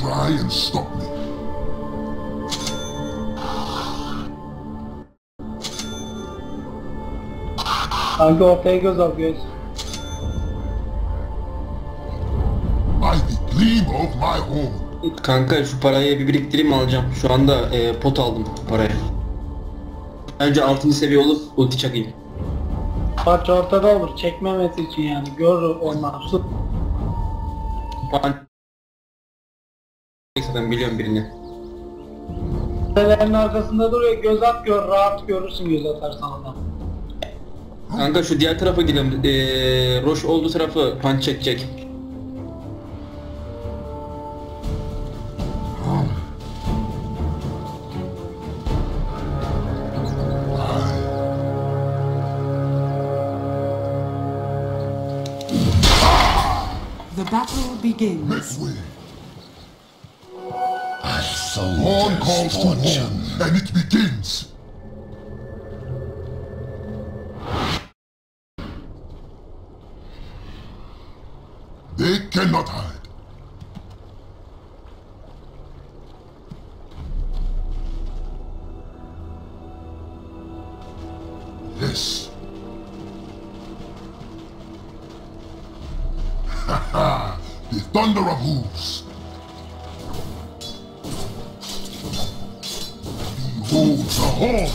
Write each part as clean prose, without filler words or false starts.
try and stop me. Kanka ortaya göz al göz. By the gleam of my horn. Kanka şu parayı bir biriktireyim alacağım. Şu anda pot aldım parayı. Önce 6. seviye olup ulti çakayım. Parça ortada olur çekmemesi için yani gör onlar. Zaten biliyorum birini. Kulelerin arkasında duruyor göz at gör rahat görürsün göz atarsan adam. Kanka şu diğer tarafa gidelim. Roş olduğu tarafı punch çekecek. The battle begins. Make way. Horn calls to horn, and it begins. They cannot hide. Yes. The thunder of hooves. Behold the horn.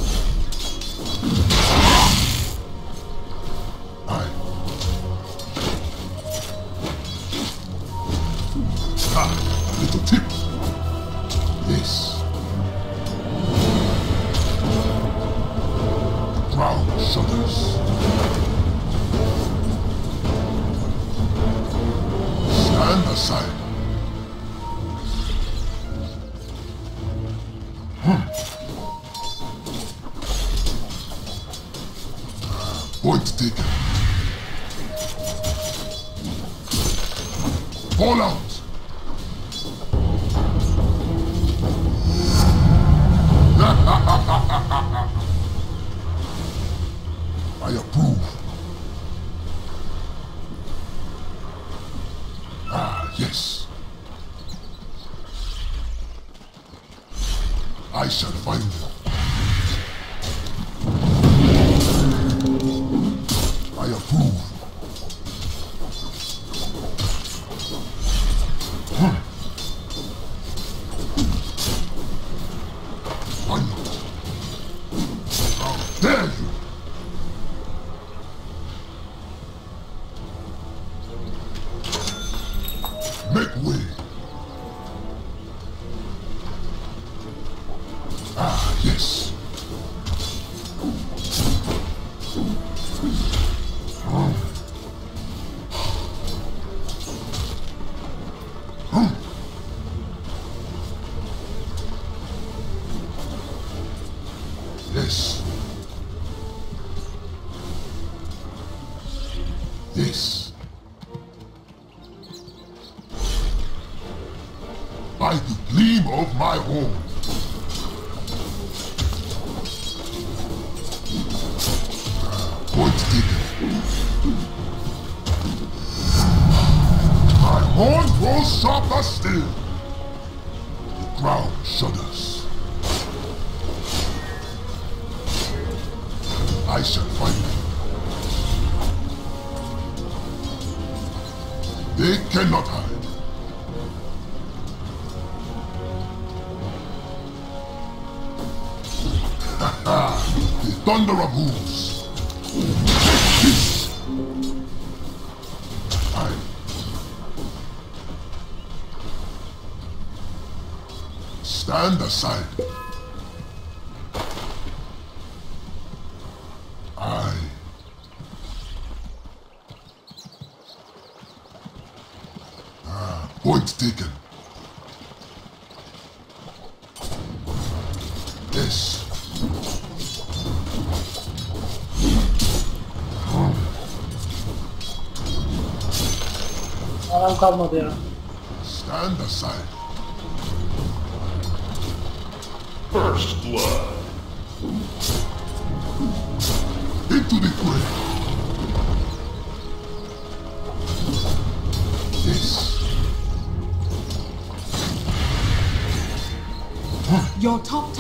Aye. Little tip. Yes. Ground shudders. Stand aside. Point taken. Fall out. I approve. Ah, yes. I shall find them. I approve. Why not? How dare you? Make way. Ah, yes. Yes. Yes. By the gleam of my horn. Point taken. My horn grows sharper still. The ground shudders. I shall find them. They cannot hide. The thunder of hooves. This. I. Stand aside. I. Point taken. Yes. Aram kalmadı ya. Stand aside. First blood. Into the fray. Yes.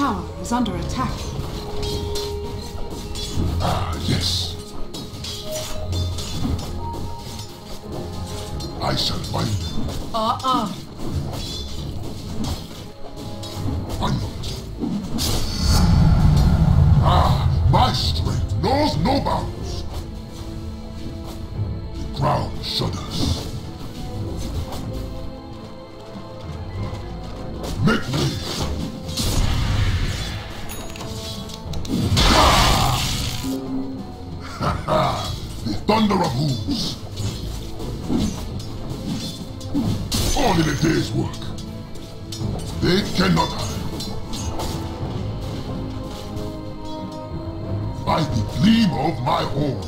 tower is under attack. Ah, yes. I shall find them. Why not? Ah, my strength knows no bounds. The ground shudders. Make way. The thunder of hooves. All in a day's work. They cannot hide. By the gleam of my horn.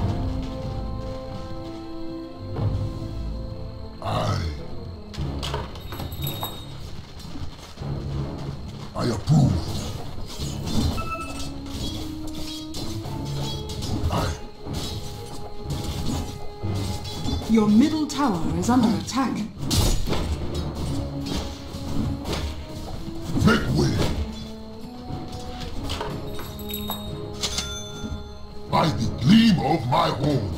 I approve. Your middle tower is under attack. Make way. By the gleam of my horn.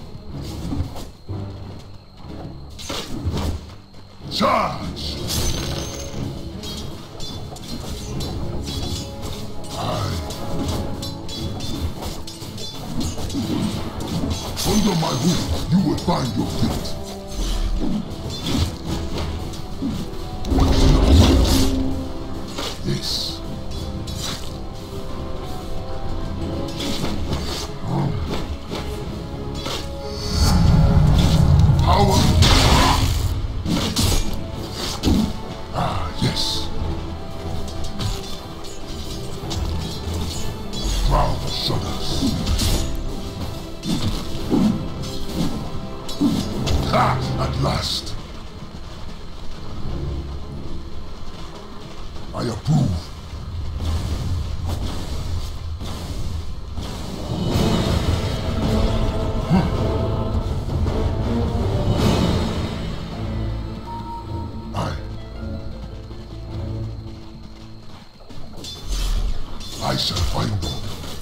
Charge! Under my roof, you will find your fate. Yes. Power. Ah, yes. Ground shudders. Ah, at last. I approve. I shall find them.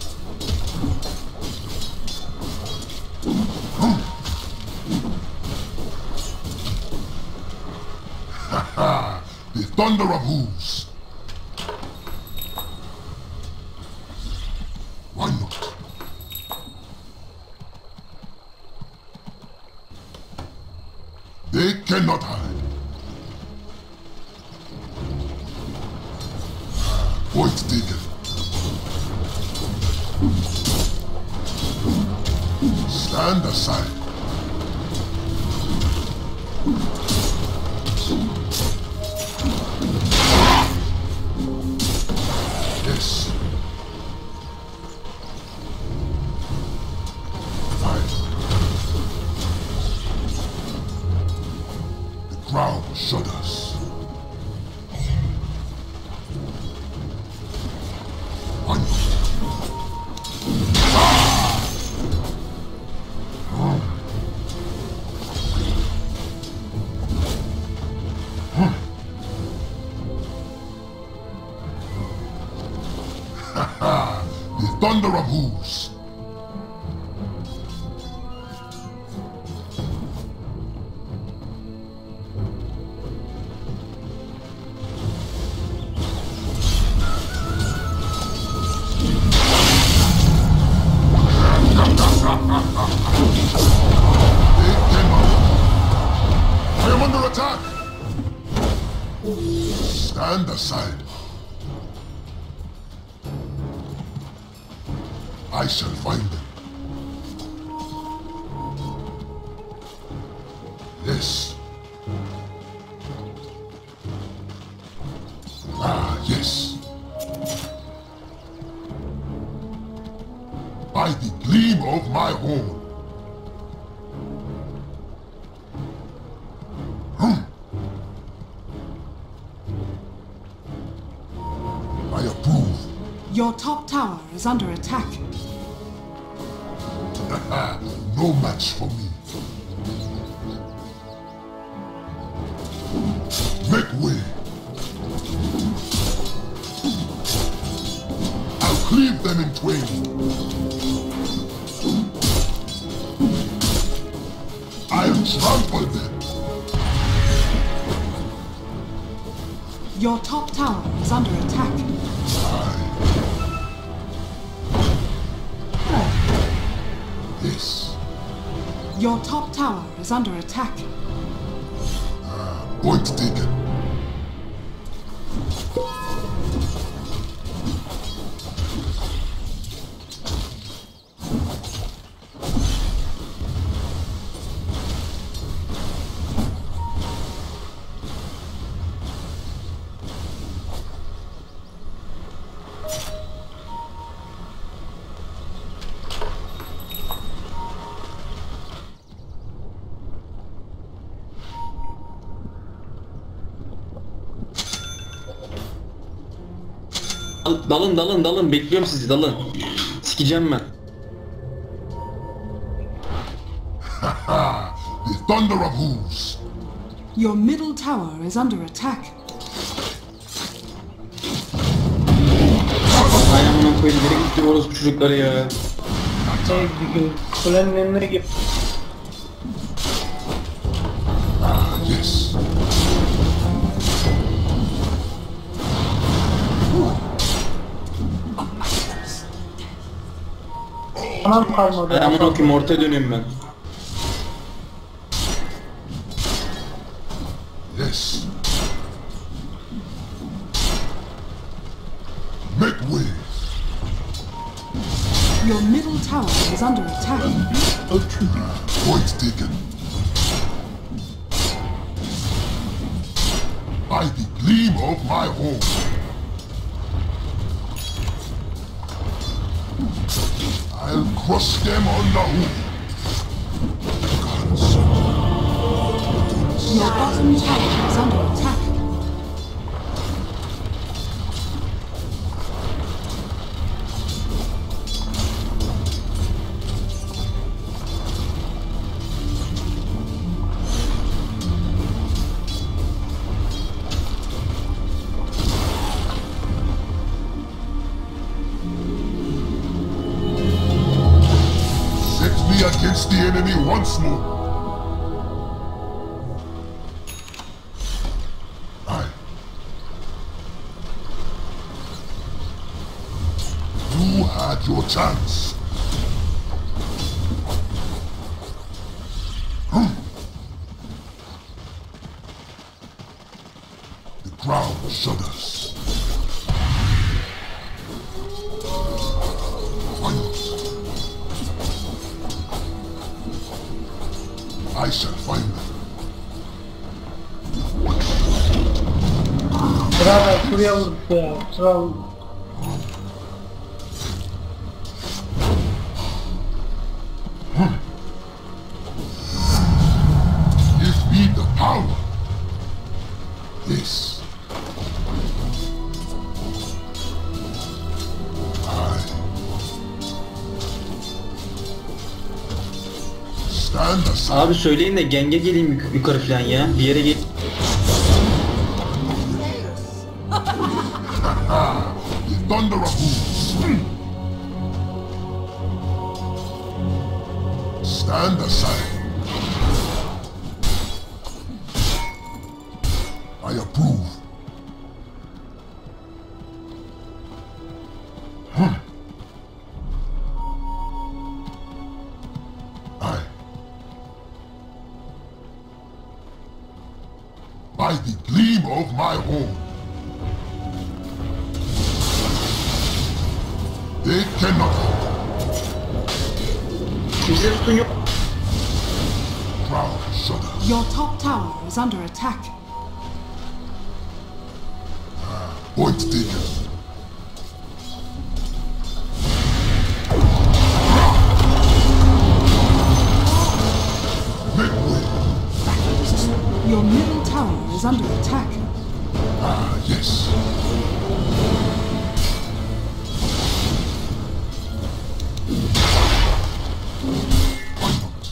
The thunder of hooves. Why not? They cannot hide. Point taken. Stand aside. Yes. Fine. The ground shudders. One. The thunder of hooves. I am under attack. Stand aside. I shall find them. Yes. Ah, yes. By the gleam of my horn. I approve. Your top tower is under attack. No match for me. Make way. cleave them in twain. I'll trample them. Your top tower is under attack. Yes. Your top tower is under attack. Point taken. Dalın bekliyorum sizi, dalın. Sikeceğim ben. The thunder of hooves. Your middle tower is under attack. Ay amına koyayım, nereye gitti orospu çocukları ya. Kulenin önüne git. Yes. Anam kalmadı. Ay amına koyayım, ortaya dönüyorum ben. Yes. Make way. Your middle tower is under attack. Point taken. By the gleam of my horn. I'll crush them on the hoof. Your bottom tower is under attack. Set me against the enemy once more. You had your chance. The ground shudders. Why not? I shall find them. Bravo, şuraya vurdu ya. Bravo. Give me the power. Yes. Stand aside. Abi söyleyin de genge geleyim yukarı falan ya. Bir yere gel. The thunder of hooves. Stand aside. I approve. By the gleam of my horn. They cannot. Kimse tutun yok. Crowd shudders. Your top tower is under attack. Point taken. Make way. Your middle tower is under attack. Yes. Why not?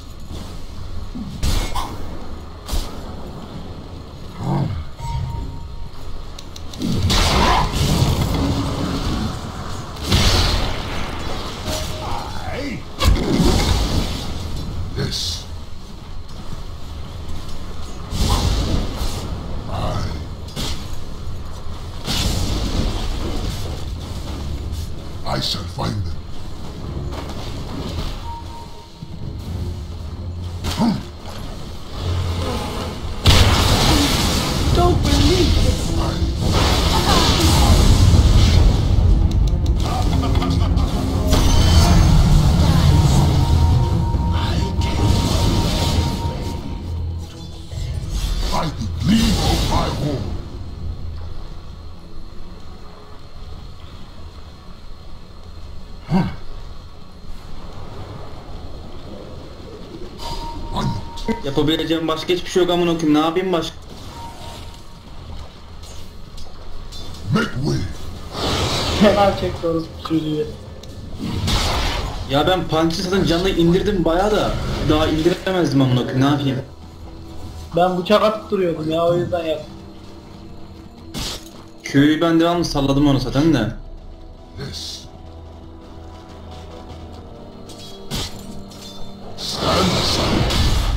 Yapabileceğim başka hiçbir şey yok amına koyayım. Ne yapayım başka? Make way. Fena çekti orası çocuğu. Ya ben punch'ı zaten canını indirdim bayağı da daha indiremezdim amına koyayım. Ne yapayım? Ben bıçak atıp duruyordum ya, o yüzden yaptım. Q'yu ben devamlı salladım onu zaten de. Yes. Stand aside.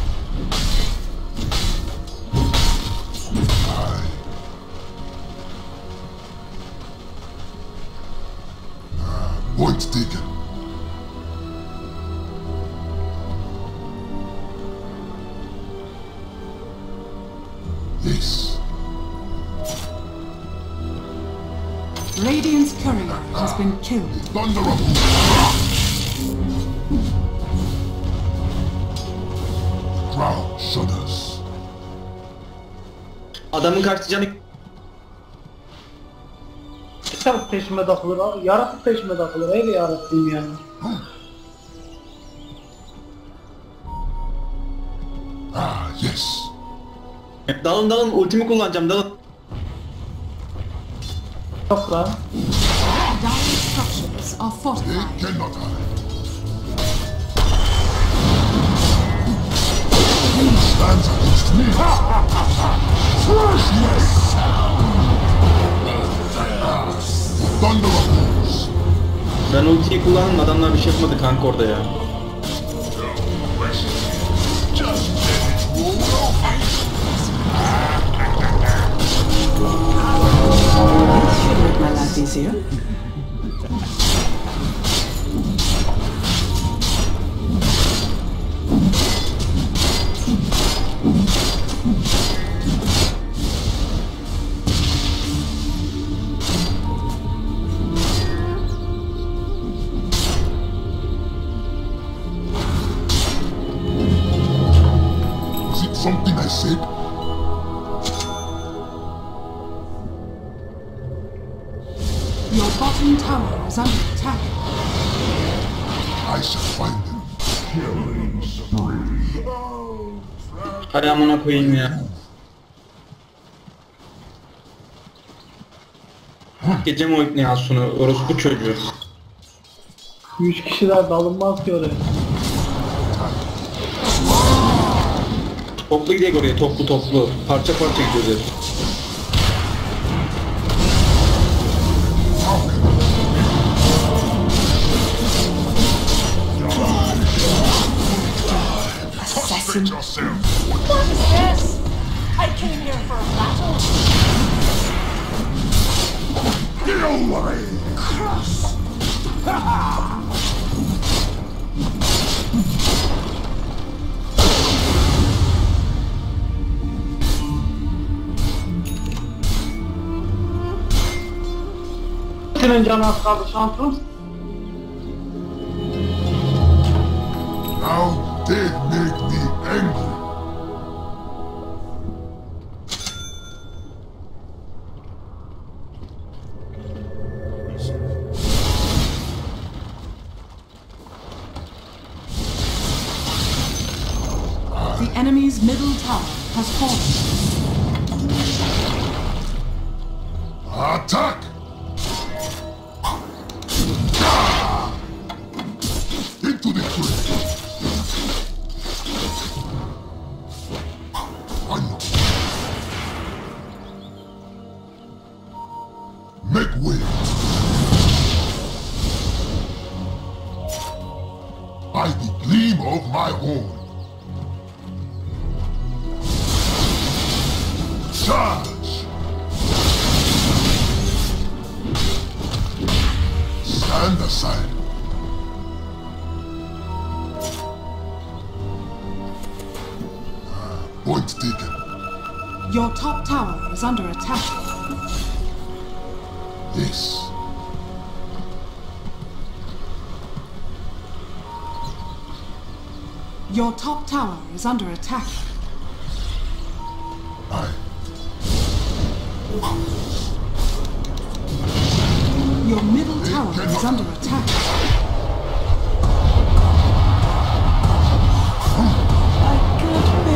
Point taken. Yes. Radiant's courier has been killed. Thunderable. Ground shudders. Adamın kaçtı canı. Kitap peşime takılır, yaratık peşime takılır, öyle yarattım yani. Ah, yes. Dalın dalın ultimi kullanacağım dalın. Yok lan. Dire structures are They fortified. cannot hide. Who stands against me? Freshness! Thunderbolts! Ben ultiyi kullandım adamlar bir şey yapmadı kanka orada ya. Just let it roll Should make my life easier. Is it something I said? Your bottom tower is under attack. I shall find them. Killing spree. Hadi amına koyayım ya. Gece mi o ipni Asun'u? Orospu çocuğu. 3 kişiler dalınmaz ki oraya. Toplu gidelim oraya toplu. Parça parça gidiyoruz. Assassin. Yourself. What is this? I came here for a battle. Get away! Cross. Senin canı az kaldı şampiyon. Now they make me angry. The enemy's middle tower has fallen. Attack! Into the tree. Make way. By the gleam of my horn. Charge! Stand aside. Point taken. Your top tower is under attack. Yes. Your top tower is under attack. Aye. Your middle tower is under attack. I can't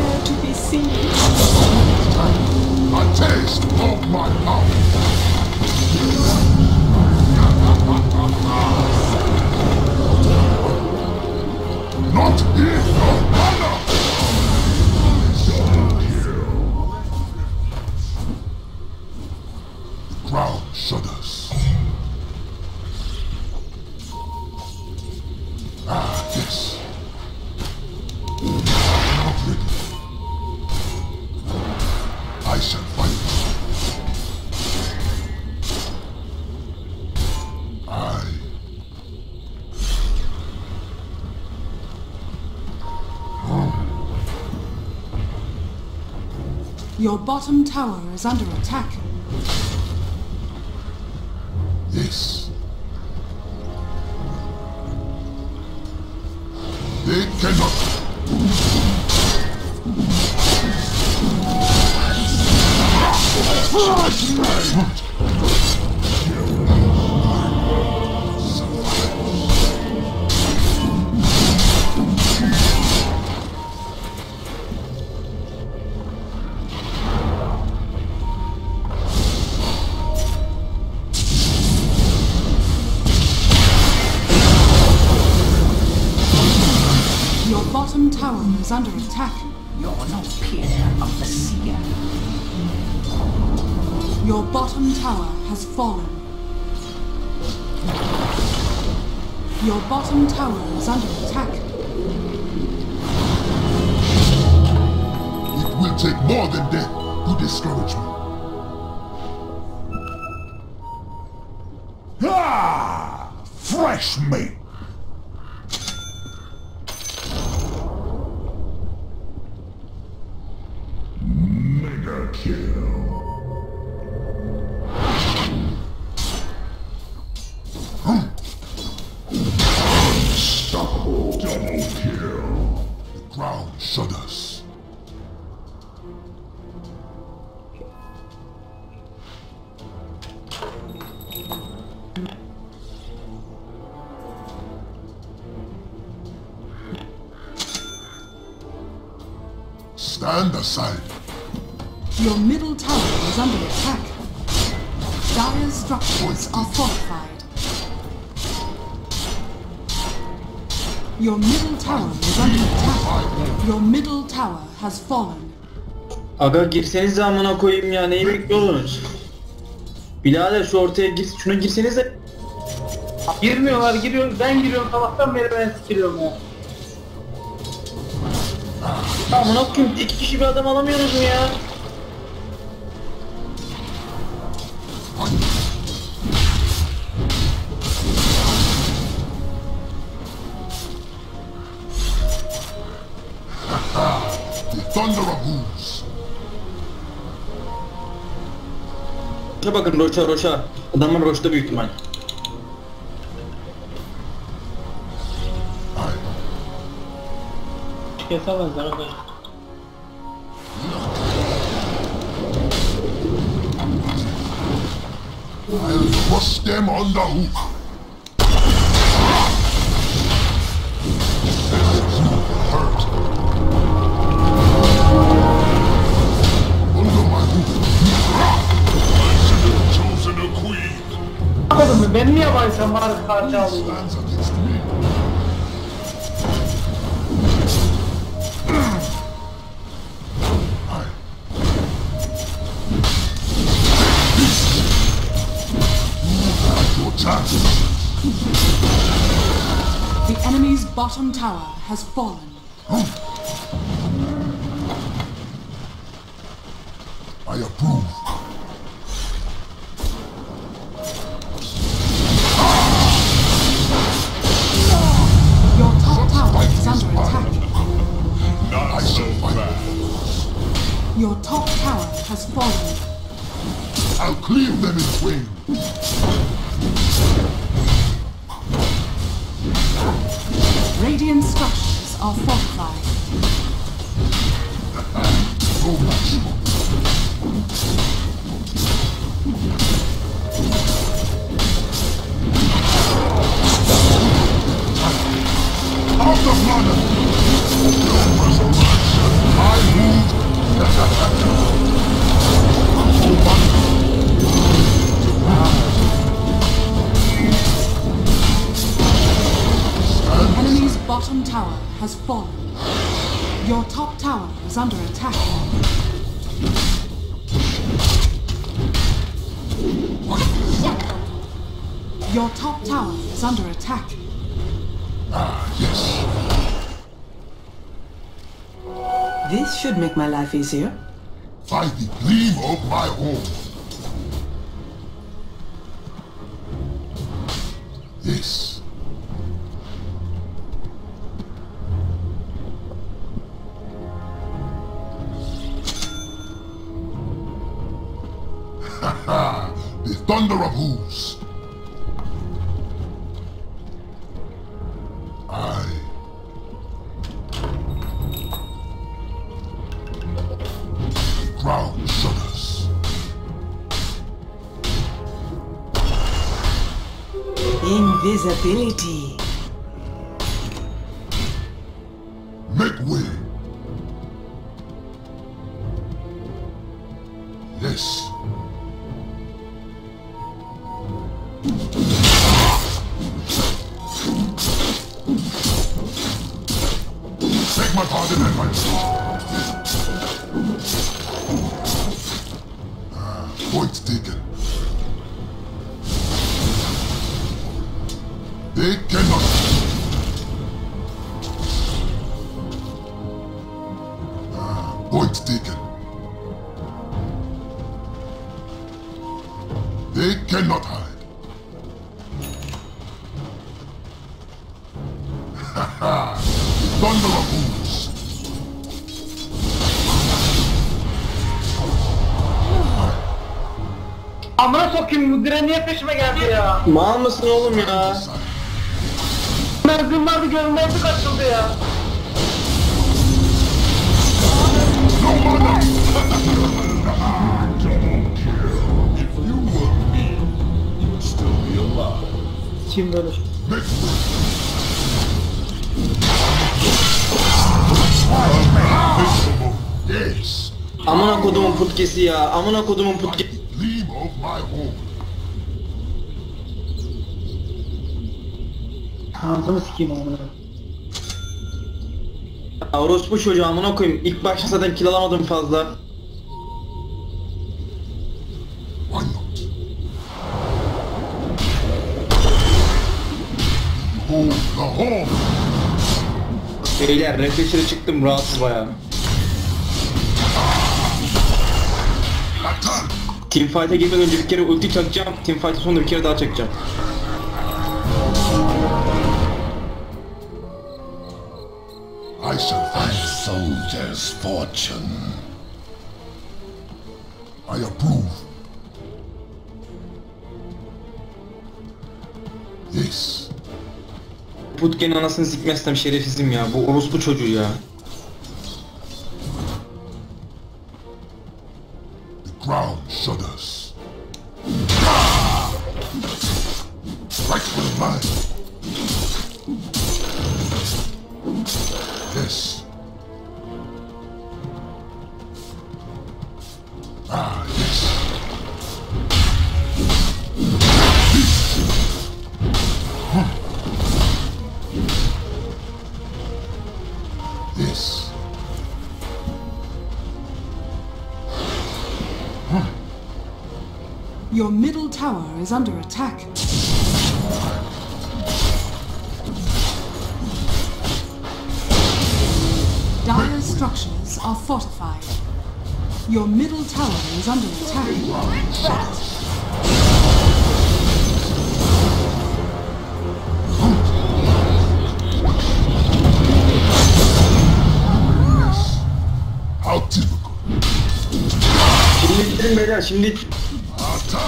Your bottom tower is under attack. This. They cannot. Your bottom tower is under attack. You're no peer of the seer. Your bottom tower has fallen. Your bottom tower is under attack. It will take more than death to discourage me. Ah! Fresh meat! Mega kill. Unstoppable double kill. The ground shudders. Stand aside. Your middle tower is under attack. Dire's structures are fortified. Your middle tower is under attack. Your middle tower has fallen. Aga girseniz de amına koyayım ya, neyi bekliyorsunuz? Birader şu ortaya gir, şuna girseniz de. Girmiyorlar, giriyoruz. Ben giriyorum, sabahtan beri ben sikiriyorum ya. Amına koyayım, 2 kişi bir adam alamıyoruz mu ya? The thunder of hooves. Şuna bakın, roşa. Adamın roşta büyük ihtimal. Kesemezler arkadaşlar. I'll crush them on the hook. Hurt. Under my hook. I should have chosen a queen. Anladın mı? Ben niye baysam bari karşı alayım? Stands against me. The enemy's bottom tower has fallen. I approve. Your top tower is under attack. Not so fast. Your top tower has fallen. I'll cleave them in twain. Radiant structures are fortified. So much. Out of London! No resurrection! I move! The enemy's bottom tower has fallen. Your top tower is under attack. Your top tower is under attack. Ah, yes. This should make my life easier. By the gleam of my home. This. thunder of hooves. Ground shudders. Invisibility. Make way. Yes. Take my pardon and my point taken. They cannot. Point taken. They cannot hide. Thunder of fools. Amına sokayım, bu dire niye peşime geldi ya? Mal mısın oğlum ya? Mezun vardı, görünmezlik açıldı ya. If you were me, you'd still be alive. Kim böyle? Yes. Amına kodumun putkesi ya. Amına kodumun putkesi. Gleam of my home. Ağzını sikeyim amına. Orospu çocuğu amına koyayım. İlk başta zaten kill alamadım fazla. Why not? Hold the home. Beyler refresh'e çıktım rahatsız bayağı. Attack. Teamfight'e girmeden önce bir kere ulti çakacağım. Teamfight'e sonra bir kere daha çakacağım. I shall A find. soldier's fortune. I approve. Yes. Putke'nin anasını sikmezsem şerefsizim ya. Bu orospu çocuğu ya. The ground shudders. Right with mine. Yes. Yes. Yes. Your middle tower is under attack. Dire structures are fortified. Your middle tower is under attack. How typical. Şimdi bitirin beyler şimdi. Attack.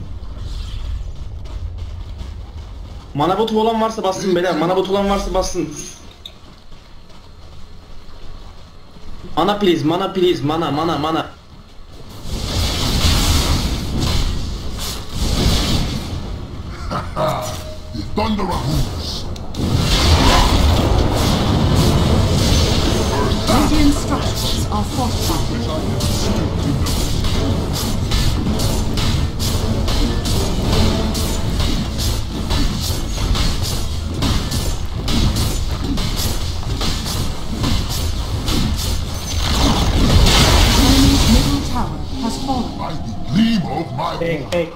Mana botu olan varsa bassın beyler. Mana botu olan varsa bassın. Mana please, mana please, mana. The thunder of hooves. Radiant structures are fortified. Enemy's middle tower has fallen. By the gleam of my home. Pek.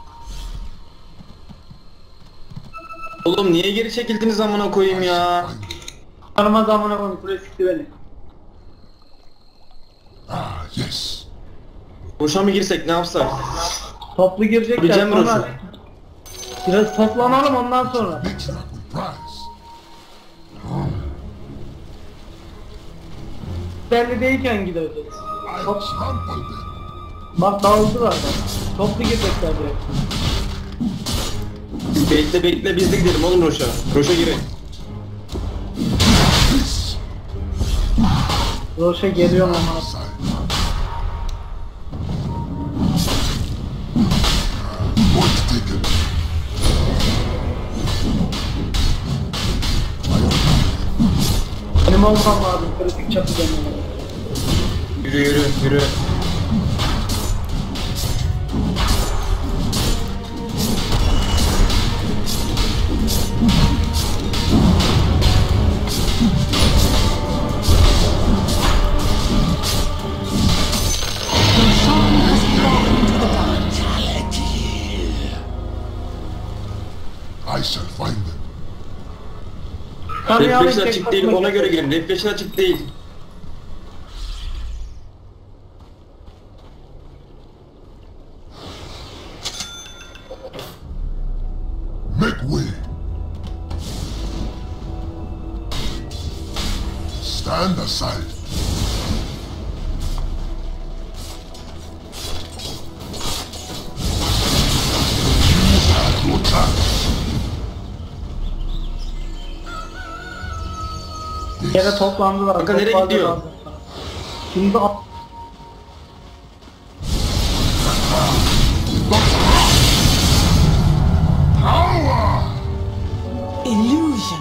Oğlum niye geri çekildiniz amına koyayım ya? Tanımaz amına koyayım, kule sikti beni. Yes. Boşa mı girsek ne yapsak? Toplu girecekler Regen sonra. burası. Biraz toplanalım ondan sonra. Mix that with prize. Belli değilken gideceğiz. I trample them. Bak dağıldılar bak. Toplu girecekler direkt. Bekle biz de gidelim oğlum Roş'a. Roş'a girin. Roş'a geliyorum ama. Point taken. Benim olmam lazım. Kritik çatı dönmem. Yürü. Your song has brought into the dark. I shall find them. Reflection açık değil, ona göre girin. Reflection açık değil. Make way. Stand aside. You have no chance. Yere toplandılar. Kanka nereye Toplandılar. gidiyor? Şimdi Power! Illusion.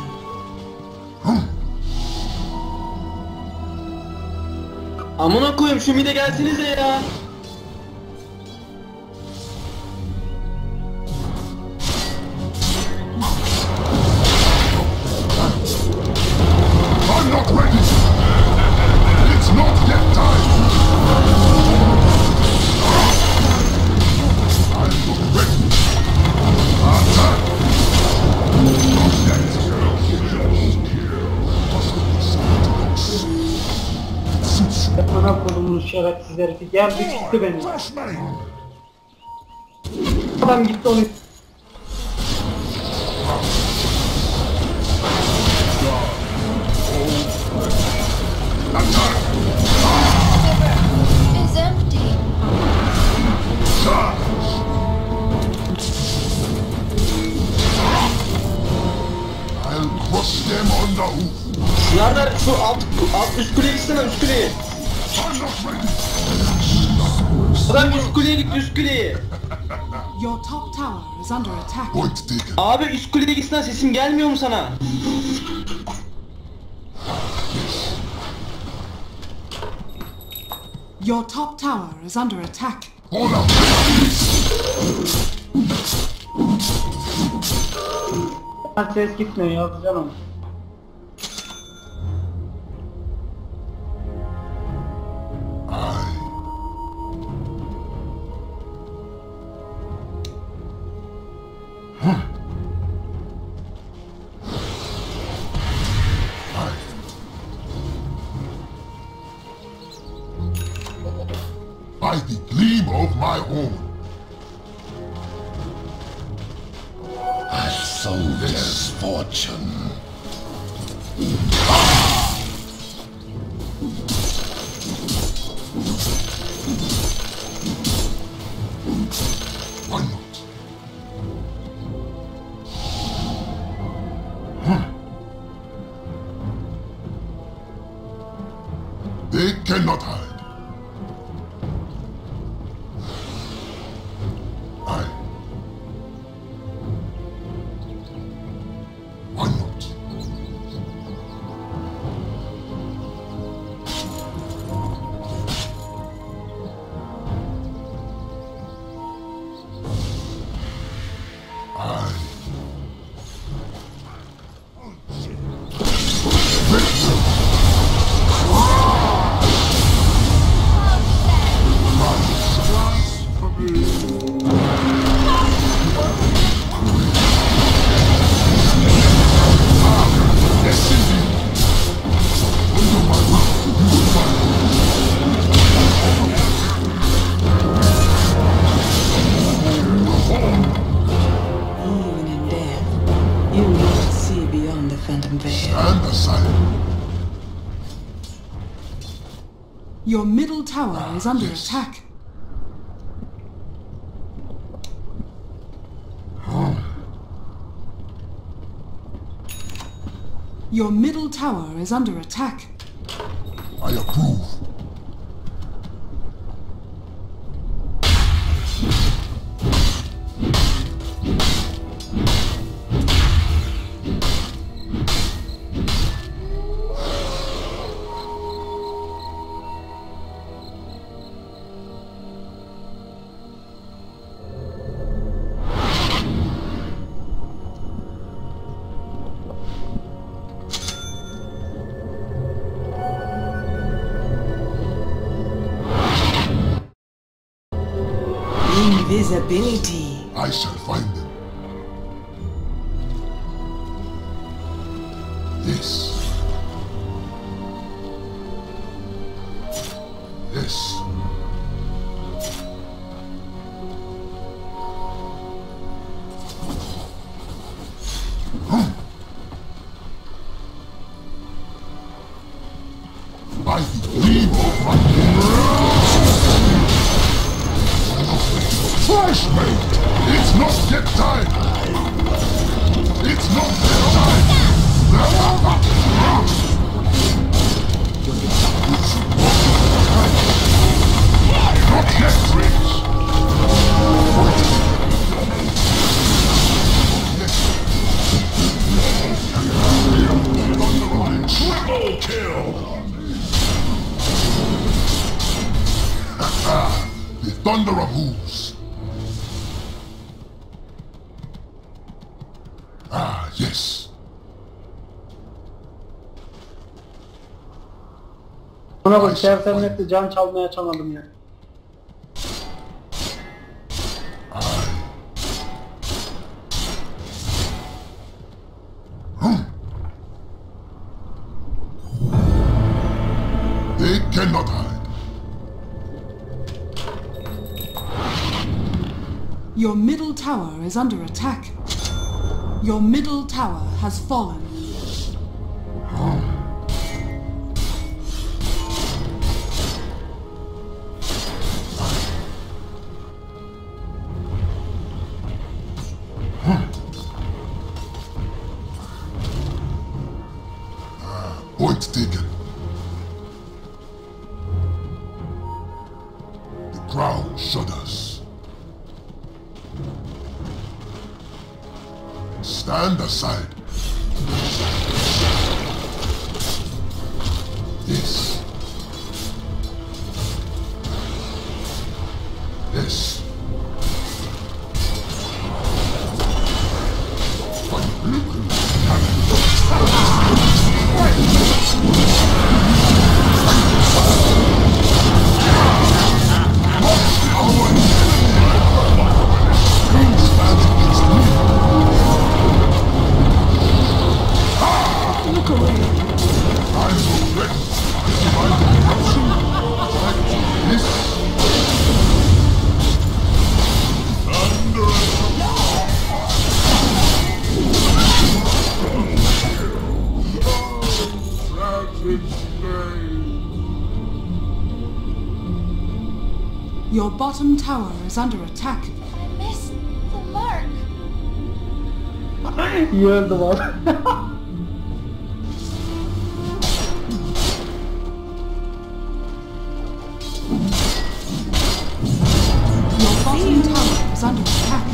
Amına koyayım şu mide gelsenize ya. I'm not ready. It's not yet time. I'm not ready. Attack. yapana kodumuz şerefsiz herifi geldi gitti beni. Adam gitti onu. Is empty. I'll crush them on the hoof. Nerede şu alt üst kuleye gitsene üst kuleye. I'm not ready. Adam üst kuleye gitti üst kuleye. Your top tower is under attack. Point taken. Abi üst kuleye gitsene sesim gelmiyor mu sana? Your top tower is under attack. Hold up. Ses gitmiyor, yazacağım onu. By the gleam of my horn. I sow this fortune. Why not? They cannot hide. Why not? Even in death, you will see beyond the phantom veil. Stand aside. Your middle tower is under attack. Your middle tower is under attack. I approve. Invisibility. I shall find them. Yes. Yes. By the cleave of my flashmate! It's not yet time! It's not yet time! Not yet, Rich! Triple kill! The thunder of hooves! Ah, yes. Buna bak sersemletti can çalmaya açamadım ya. They cannot hide. Your middle tower is under attack. Your middle tower has fallen. Point taken. The crowd shudders. Stand aside. Yes. Yes. Your bottom tower is under attack. I missed the mark. İyi öldüm abi. Your bottom tower is under attack.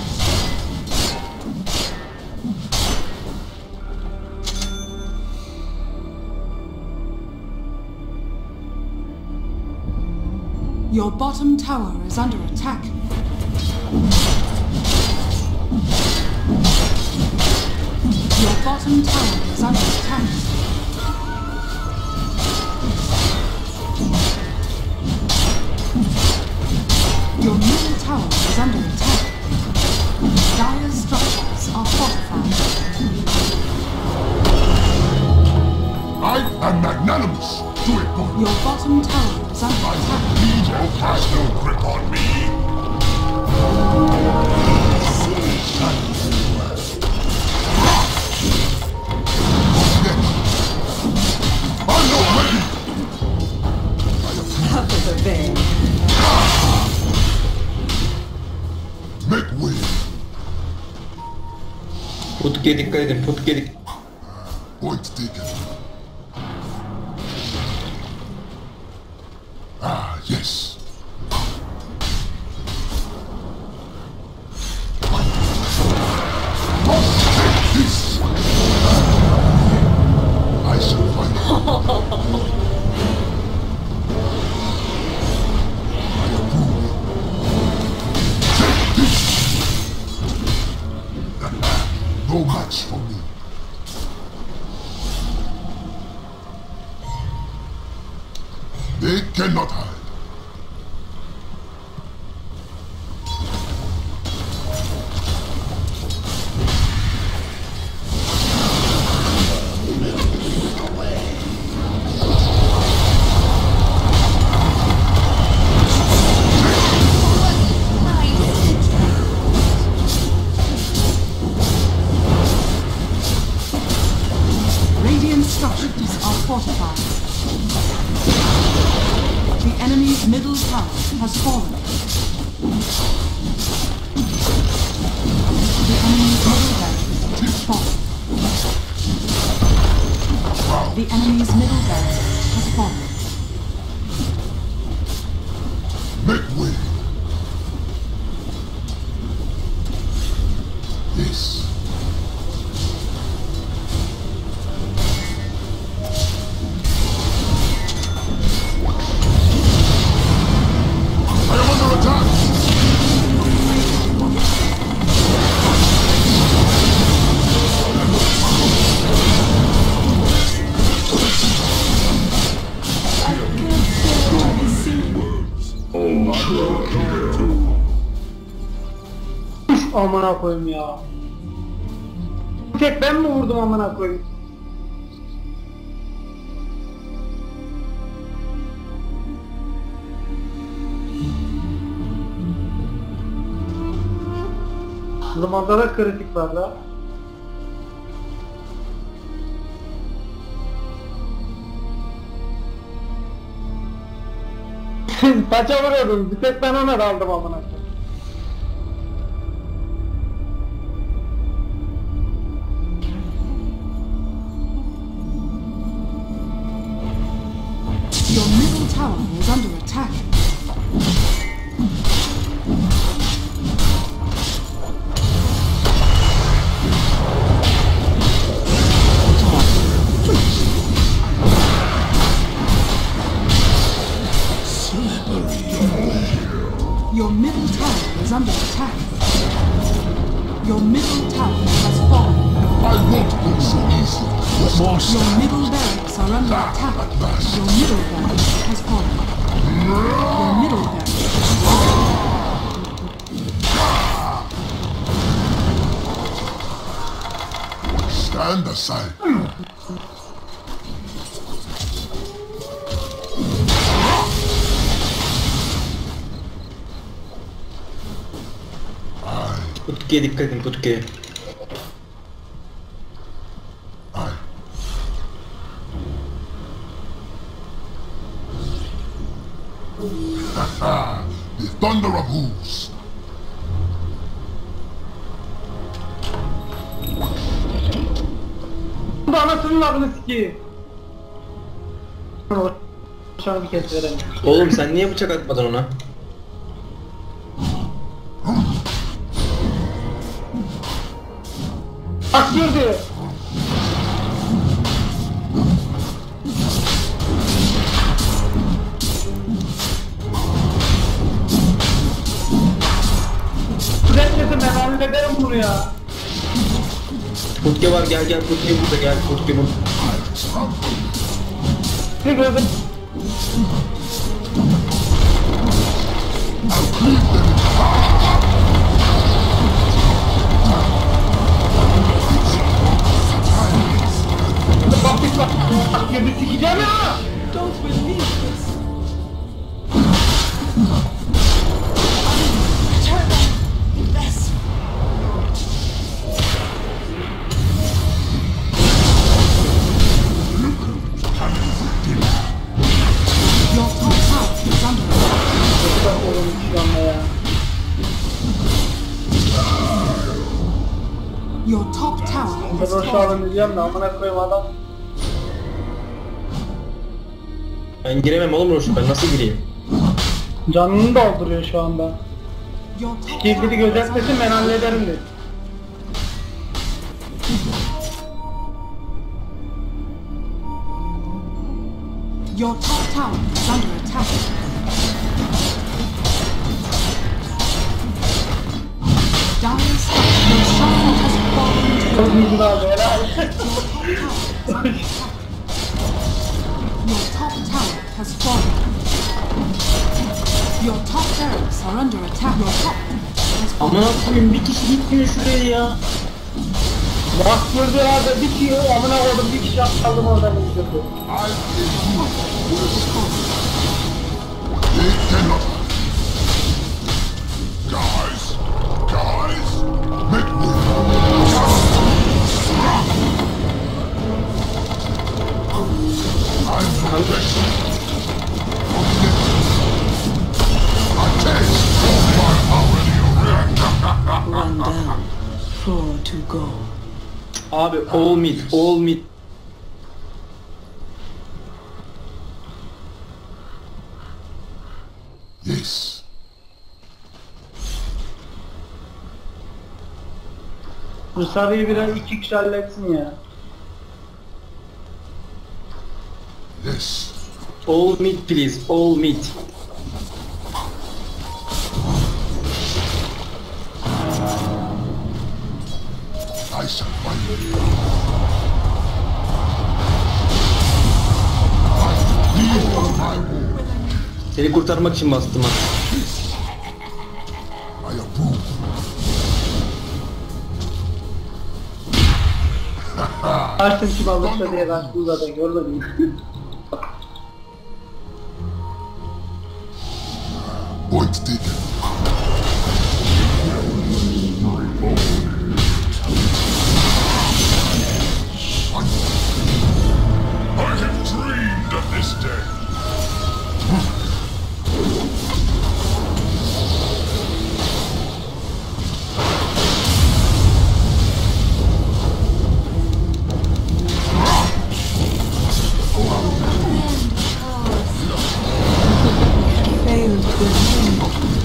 Your bottom tower is under attack. Your bottom tower is under attack. Your middle tower is under attack. Dire structures are fortified. I am magnanimous to a point. Your bottom tower is under attack. Legion has no grip on me. I'm not ready. Top of the bed. Make way. Putki'ye dikkat edin, Putki'ye dikkat. Point taken. yes. Take this. I shall find you. I approve. Take this. No match for me. They cannot hide. Radiant structures are fortified. The enemy's middle tower has fallen. The enemy's middle barracks has fallen. The enemy's middle barracks has fallen. Make way. Yes. I am under attack. Amına koyayım ya. Bir tek ben mi vurdum amına koyayım? Zamanda da kritik var da. Siz paça vuruyordunuz, bir tek ben ona daldım amına koyayım. Your middle tower is under attack. Your middle tower is under attack. Your middle tower has fallen. I won't go so easy. Your middle barracks are under attack. Your middle barracks has fallen. Your middle barracks has fallen. Stand aside. Putki'ye dikkat edin, Putki'ye. I. The thunder of hooves. Bu da anasının adını sikeyim. Şu an bir kez veremem. Oğlum sen niye bıçak atmadın ona? Bak girdi. Sürekli ben hallederim bunu ya. Putki var, gel gel, Putki burada, gel Putki burada. Bir gözüm. Bak girdi sikeceğim ya. Don't believe this. Turn them. Yes. Your top tower is under attack. Bak oğlum şu anda ya. Your top tower Ben has o fallen. şahını diyeceğim de amına koyayım adam. Ben giremem oğlum Roşu, ben nasıl gireyim? Canını dolduruyor şu anda. Your top Ki biri tower gözetlesin ben hallederim dedi. Your top tower is under attack. Dire strike. Your shrine has fallen to the Çok güzel abi helal. Your top tower has fallen. Your top barracks are under attack. Your top has fallen. Aman koyayım bir kişi gitmiyor şuraya ya. Bastırdılar bitiyor amına koydum bir kişi aldım oradan izledi. They cannot. Guys, make way. I'm protected. I taste my already. One down. 4 to go. Abi all mid, all mid. Yes. Bu sarıyı biraz iki kişi halletsin ya. Yes. All mid please, all mid. I shall find you. Deal of my war. Seni kurtarmak için bastım ha. I approve. Açtım kim alırsa diye kaçtım zaten görmedim. Point taken. I have dreamed of this day. Failed to win.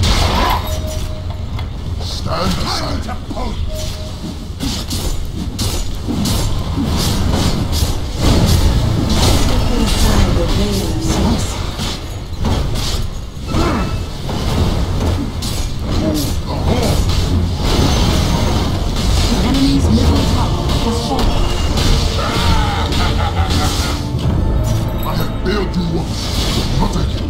Stand aside. Inside the veil of sunset. The enemy's middle tower has fallen. I have failed you once, not again.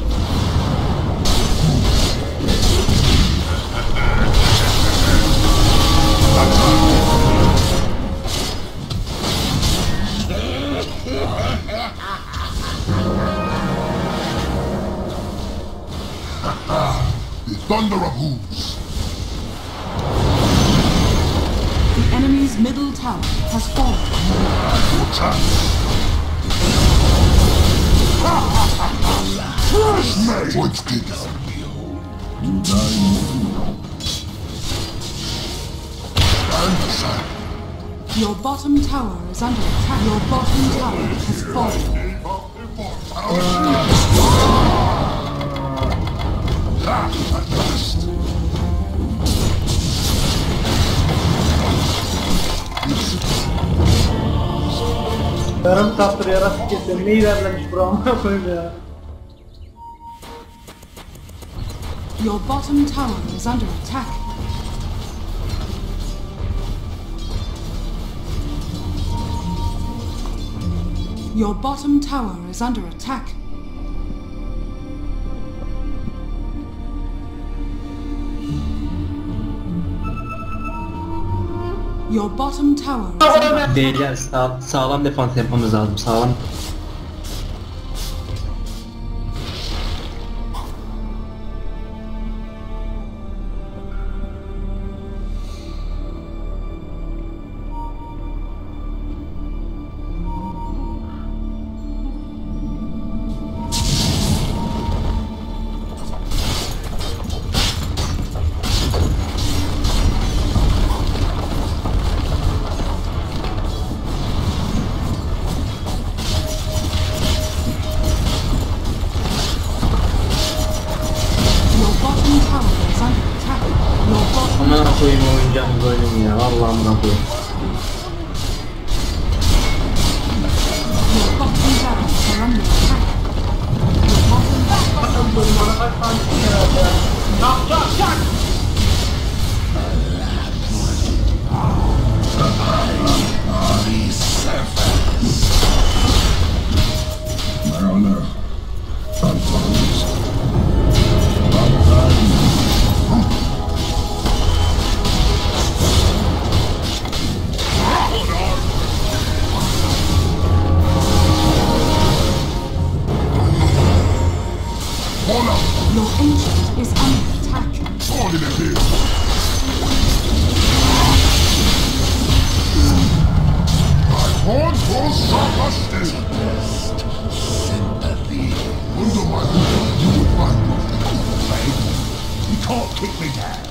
The thunder of hooves. The enemy's middle tower has fallen. No chance. Point taken. Stand aside. Your bottom tower is under attack. Your bottom tower has fallen. At last. Yarım saattir yaratık kesiyorum. Ne ilerlemiş buramına koyayım ya. Your bottom tower is under attack. Your bottom tower is under attack. Your bottom tower is under Beyler sağlam defans yapmamız lazım, sağlam. koyayım oynayacağımız oyun ya. Allah'ım ne yapayım. Your bottom barracks are under attack. Your bottom Mariner. Phantoms. Your ancient is under attack. On in it is. My horn will suffer still. Sympathy. Under my roof, you will find me. You can't kick me down.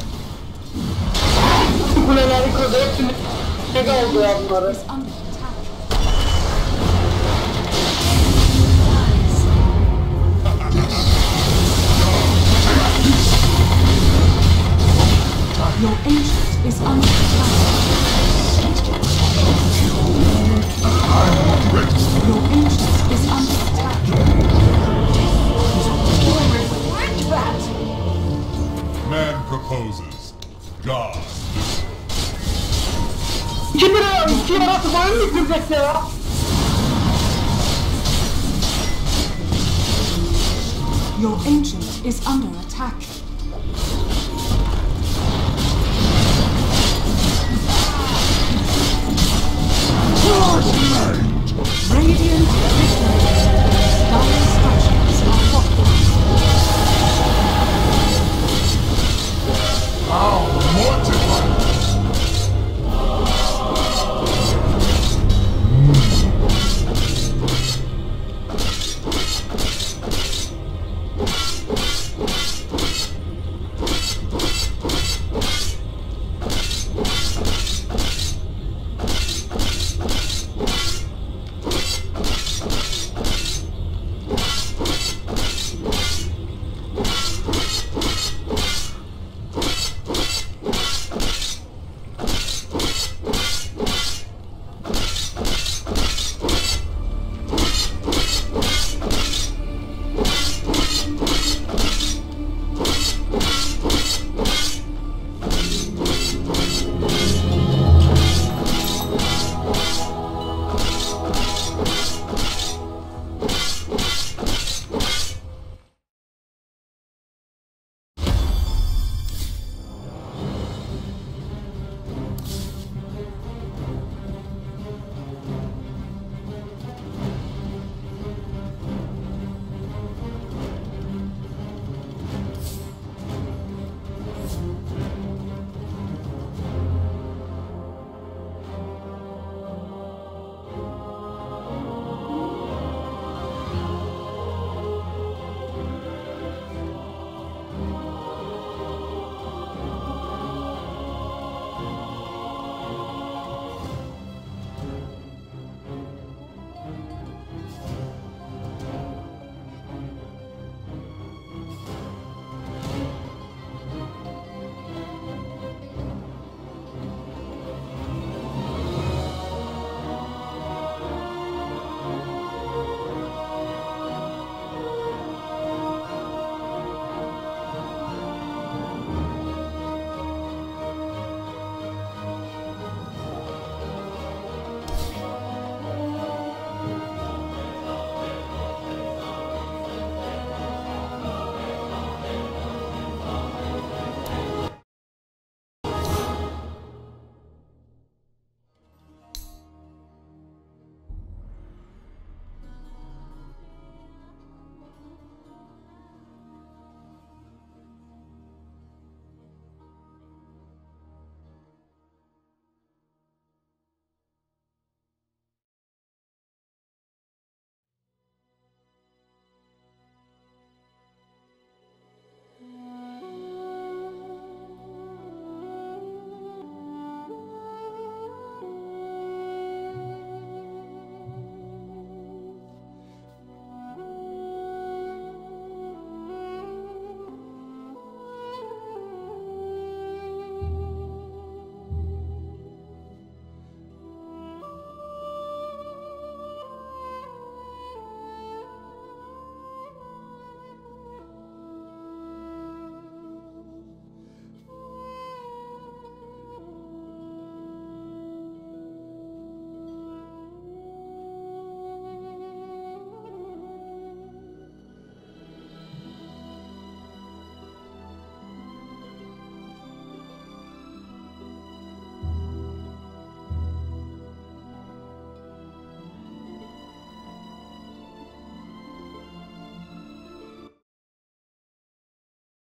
Kuleleri kırdı hepsini. Ne oldu ya bunları? Is under attack. Your ancient is under attack. Your ancient is under attack. Break that! Man proposes. God listens. 2 lira 2 yarası boyun bitirecek ya. Your ancient is under attack.